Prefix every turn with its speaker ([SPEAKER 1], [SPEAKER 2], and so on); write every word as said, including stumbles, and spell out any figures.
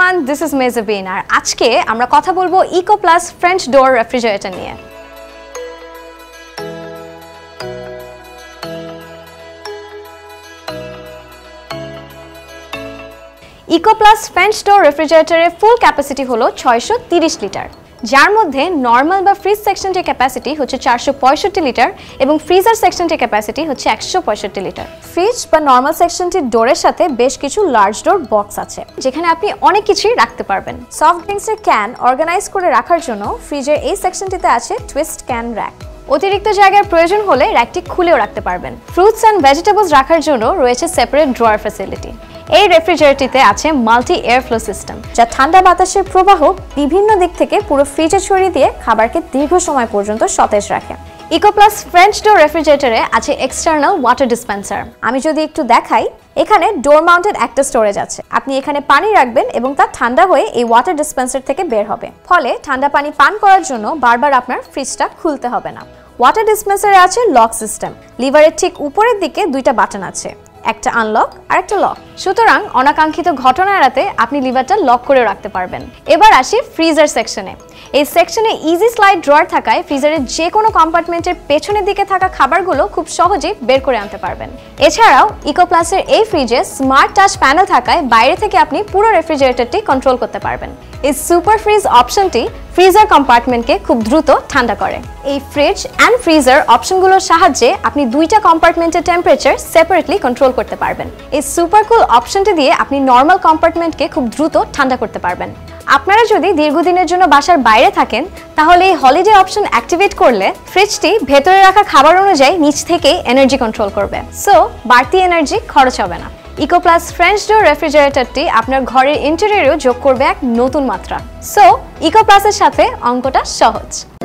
[SPEAKER 1] everyone, this is Mezabin আর আজকে আমরা কথা বলবো eco plus French door refrigerator নিয়ে। ইকো প্লাস ফ্রেঞ্চ ডোর রেফ্রিজারেটরের ফুল ক্যাপাসিটি হলো ছয়শো তিরিশ লিটার, যার মধ্যে নর্মাল বা ফ্রিজ সেকশনটির ক্যাপাসিটি হচ্ছে চারশো পঁয়ষট্টি লিটার এবং ফ্রিজার সেকশনটির ক্যাপাসিটি হচ্ছে একশো পঁয়ষট্টি লিটার। ফ্রিজ বা নর্মাল সেকশনটির ডোরের সাথে বেশ কিছু লার্জ ডোর বক্স আছে, যেখানে আপনি অনেক কিছুই রাখতে পারবেন। সফট ড্রিঙ্কসের ক্যান অর্গানাইজ করে রাখার জন্য ফ্রিজের এই সেকশনটিতে আছে টুইস্ট ক্যান র্যাক। অতিরিক্ত জায়গার প্রয়োজন হলে র্যাকটি খুলেও রাখতে পারবেন। ফ্রুটস অ্যান্ড ভেজিটেবলস রাখার জন্য রয়েছে সেপারেট ড্রয়ার ফ্যাসিলিটি। এই রেফ্রিজারেটরটিতে আছে মাল্টি এয়ার ফ্লো সিস্টেম, যা ঠান্ডা বাতাসের প্রবাহ বিভিন্ন দিক থেকে পুরো ফ্রিজে ছড়িয়ে দিয়ে খাবারকে দীর্ঘ সময় পর্যন্ত সতেজ রাখে। ইকো প্লাস ফ্রেঞ্চ ডোর রেফ্রিজারেটরে আছে এক্সটার্নাল ওয়াটার ডিসপেন্সার। আমি যদি একটু দেখাই, এখানে ডোর মাউন্টেড একটা স্টোরেজ আছে। আপনি এখানে পানি রাখবেন এবং তা ঠান্ডা হয়ে এই ওয়াটার ডিসপেন্সার থেকে বের হবে, ফলে ঠান্ডা পানি পান করার জন্য বারবার আপনার ফ্রিজটা খুলতে হবে না। ওয়াটার ডিসপেন্সারে আছে লক সিস্টেম। লিভারের ঠিক উপরের দিকে দুইটা বাটন আছে, একটা আনলক আর একটা লক। সুতরাং অনাকাঙ্ক্ষিত ঘটনা এড়াতে আপনি লিভারটা লক করে রাখতে পারবেন। এবার আসি ফ্রিজার সেকশনে। এই সেকশনে ইজি স্লাইড ড্রয়ার থাকায় ফ্রিজারের যে কোনো কম্পার্টমেন্টের পেছনের দিকে থাকা খাবারগুলো খুব সহজেই বের করে আনতে পারবেন। এছাড়াও ইকো প্লাসের এই ফ্রিজে স্মার্ট টাচ প্যানেল থাকায় বাইরে থেকে আপনি পুরো রেফ্রিজারেটরটি কন্ট্রোল করতে পারবেন। এই সুপার ফ্রিজ অপশনটি ফ্রিজার কম্পার্টমেন্টকে খুব দ্রুত ঠান্ডা করে। এই ফ্রিজ অ্যান্ড ফ্রিজার অপশনগুলোর সাহায্যে আপনি দুইটা কম্পার্টমেন্টের টেম্পারেচার সেপারেটলি কন্ট্রোল করতে পারবেন। এই সুপার কুল অপশনটি দিয়ে আপনি নর্মাল কম্পার্টমেন্টকে খুব দ্রুত ঠান্ডা করতে পারবেন। আপনারা যদি দীর্ঘদিনের জন্য বাসার বাইরে থাকেন, তাহলে এই হলিডে অপশন অ্যাক্টিভেট করলে ফ্রিজটি ভেতরে রাখা খাবার অনুযায়ী নিচ থেকেই এনার্জি কন্ট্রোল করবে, সো বাড়তি এনার্জি খরচ হবে না। ইকো প্লাস ফ্রেঞ্চ ডোর রেফ্রিজারেটরটি আপনার ঘরের ইন্টেরিয়রেও যোগ করবে এক নতুন মাত্রা। সো ইকো প্লাসের সাথে অঙ্কটা সহজ।